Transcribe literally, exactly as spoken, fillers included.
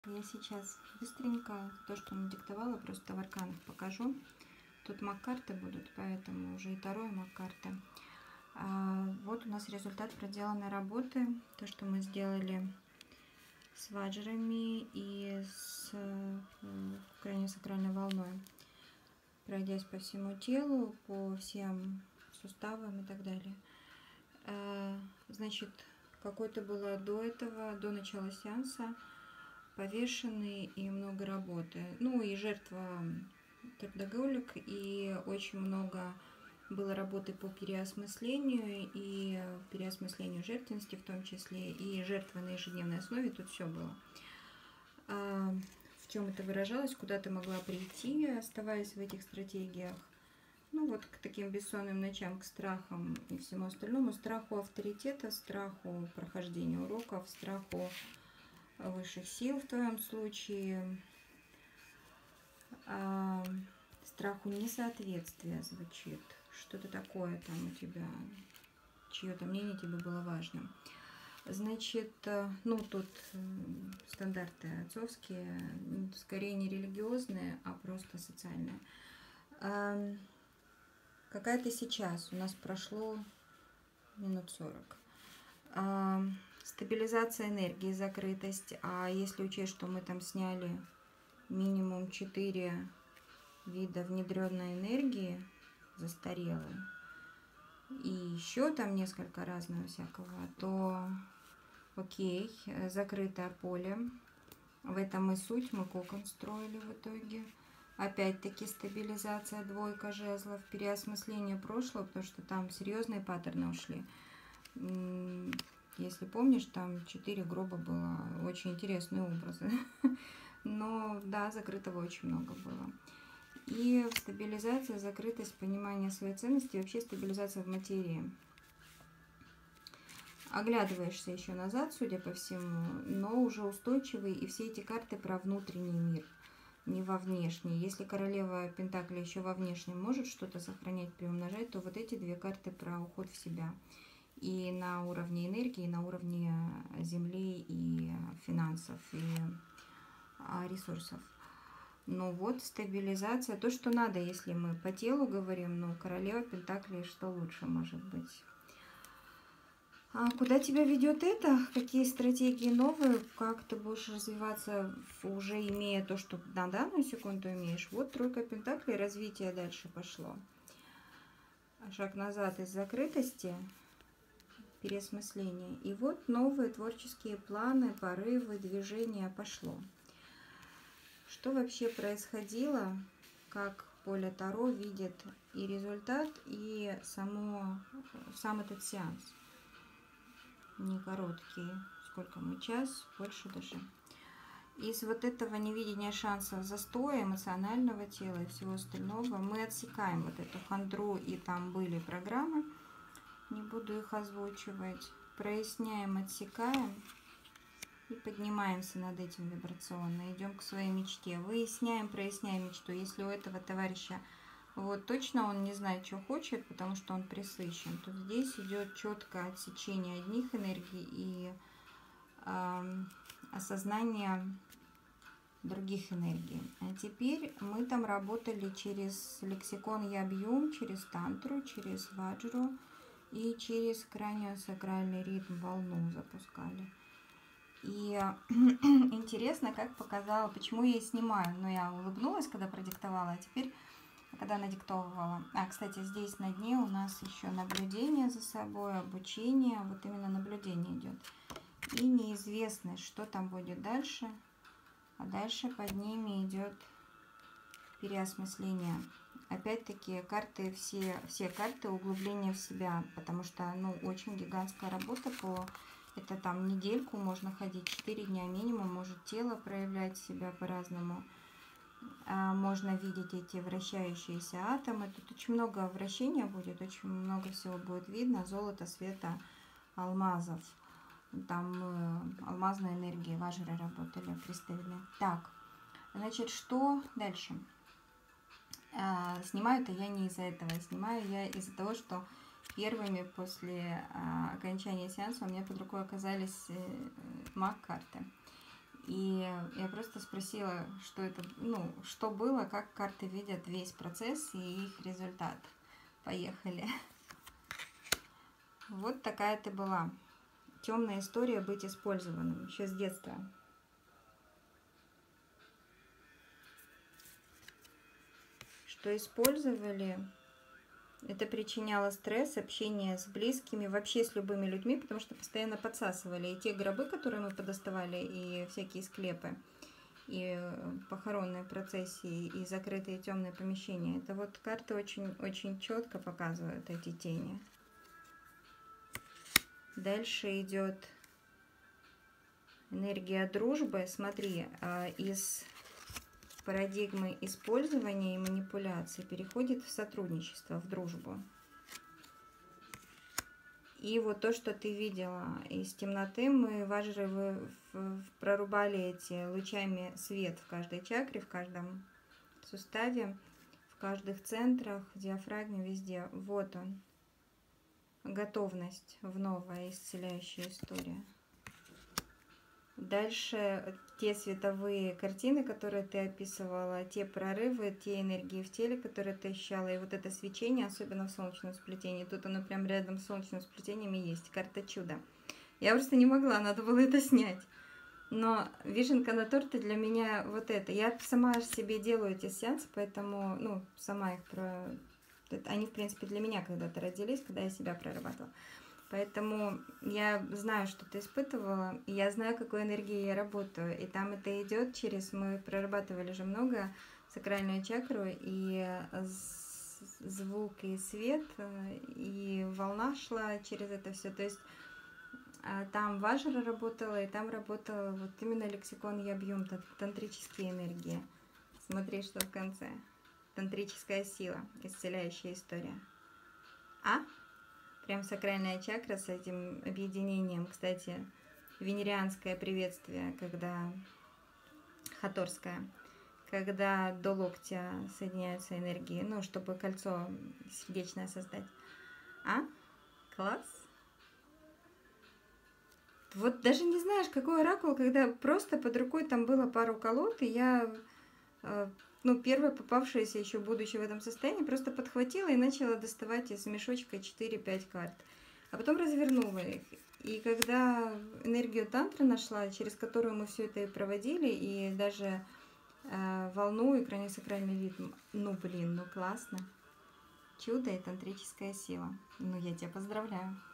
Я сейчас быстренько то, что надиктовала, просто в арканах покажу. Тут маг-карты будут, поэтому уже и Таро, и маг-карты. А вот у нас результат проделанной работы. То, что мы сделали с ваджрами и с крайне сакральной волной. Пройдясь по всему телу, по всем суставам и так далее. Значит, какой-то было до этого, до начала сеанса, повешенный и много работы. Ну и жертва трудоголик, и очень много было работы по переосмыслению и переосмыслению жертвенности в том числе, и жертвы на ежедневной основе, тут все было. А в чем это выражалось, куда ты могла прийти, оставаясь в этих стратегиях? Ну вот к таким бессонным ночам, к страхам и всему остальному, страху авторитета, страху прохождения уроков, страху высших сил в твоем случае, а, страху несоответствия звучит, что-то такое там у тебя, чье-то мнение тебе было важным. Значит, ну тут стандарты отцовские, скорее не религиозные, а просто социальные. А, какая ты сейчас? У нас прошло минут сорок. А, стабилизация энергии, закрытость. А если учесть, что мы там сняли минимум четыре вида внедренной энергии застарелой, и еще там несколько разного всякого, то окей, закрытое поле. В этом и суть, мы кокон строили в итоге. Опять-таки стабилизация, двойка жезлов, переосмысление прошлого, потому что там серьезные паттерны ушли. Если помнишь, там четыре гроба было, очень интересные образы. Но да, закрытого очень много было. И стабилизация, закрытость, понимание своей ценности, вообще стабилизация в материи. Оглядываешься еще назад, судя по всему, но уже устойчивый, и все эти карты про внутренний мир, не во внешний. Если королева Пентаклей еще во внешнем может что-то сохранять, приумножать, то вот эти две карты про уход в себя. И на уровне энергии, и на уровне земли, и финансов, и ресурсов. Ну вот, стабилизация, то, что надо, если мы по телу говорим, ну, королева Пентаклей, что лучше может быть. А куда тебя ведет это? Какие стратегии новые? Как ты будешь развиваться, уже имея то, что на данную секунду имеешь? Вот тройка Пентаклей, развитие дальше пошло. Шаг назад из закрытости, переосмысление. И вот новые творческие планы, порывы, движения пошло. Что вообще происходило, как поле Таро видит и результат, и само, сам этот сеанс? Не короткий, сколько мы, час, больше даже. Из вот этого невидения шансов, застоя эмоционального тела и всего остального мы отсекаем вот эту хандру, и там были программы, не буду их озвучивать, проясняем, отсекаем и поднимаемся над этим вибрационно, идем к своей мечте, выясняем, проясняем мечту. Если у этого товарища вот точно он не знает, что хочет, потому что он пресыщен, то здесь идет четкое отсечение одних энергий и э, осознание других энергий. А теперь мы там работали через лексикон Ябьюм, через тантру, через ваджру и через краниосакральный ритм, волну запускали. И интересно, как показала, почему я и снимаю. Но я улыбнулась, когда продиктовала, а теперь, когда надиктовывала. А, кстати, здесь на дне у нас еще наблюдение за собой, обучение. Вот именно наблюдение идет. И неизвестность, что там будет дальше. А дальше под ними идет переосмысление. Опять-таки, карты, все, все карты углубления в себя, потому что, ну, очень гигантская работа по... Это там недельку можно ходить, четыре дня минимум, может тело проявлять себя по-разному. Можно видеть эти вращающиеся атомы. Тут очень много вращения будет, очень много всего будет видно. Золото, света, алмазов. Там алмазные энергии, ваджры работали, приставили. Так, значит, что дальше? Снимаю-то я не из-за этого. Снимаю я из-за того, что первыми после окончания сеанса у меня под рукой оказались маг-карты. И я просто спросила, что это, ну, что было, как карты видят весь процесс и их результат. Поехали. Вот такая ты была. Темная история быть использованным. Еще с детства. Что использовали, это причиняло стресс, общение с близкими, вообще с любыми людьми, потому что постоянно подсасывали. И те гробы, которые мы подоставали, и всякие склепы, и похоронные процессии, и закрытые темные помещения. Это вот карты очень-очень четко показывают эти тени. Дальше идет энергия дружбы. Смотри, из парадигмы использования и манипуляции переходит в сотрудничество, в дружбу. И вот то, что ты видела из темноты, мы важили, прорубали эти лучами свет в каждой чакре, в каждом суставе, в каждых центрах, в диафрагме, везде. Вот он. Готовность в новая исцеляющая история. Дальше те световые картины, которые ты описывала, те прорывы, те энергии в теле, которые ты ощущала, и вот это свечение, особенно в солнечном сплетении. Тут оно прям рядом с солнечным сплетением и есть. Карта чуда. Я просто не могла, надо было это снять. Но вишенка на торте для меня вот это. Я сама себе делаю эти сеансы, поэтому, ну, сама их про... Они, в принципе, для меня когда-то родились, когда я себя прорабатывала. Поэтому я знаю, что ты испытывала, и я знаю, какой энергией я работаю. И там это идет через... Мы прорабатывали же много сакральную чакру, и звук, и свет, и волна шла через это все. То есть там важра работала, и там работала вот именно лексикон и объем, тантрические энергии. Смотри, что в конце. Тантрическая сила, исцеляющая история. А? Прям сакральная чакра с этим объединением. Кстати, венерианское приветствие, когда хаторское, когда до локтя соединяются энергии, ну, чтобы кольцо сердечное создать. А? Класс! Вот даже не знаешь, какой оракул, когда просто под рукой там было пару колод, и я, ну, первая попавшаяся, еще будучи в этом состоянии, просто подхватила и начала доставать из мешочка четыре-пять карт. А потом развернула их. И когда энергию тантры нашла, через которую мы все это и проводили, и даже э, волну и краниосакральный ритм, ну, блин, ну классно. Чудо и тантрическая сила. Ну, я тебя поздравляю.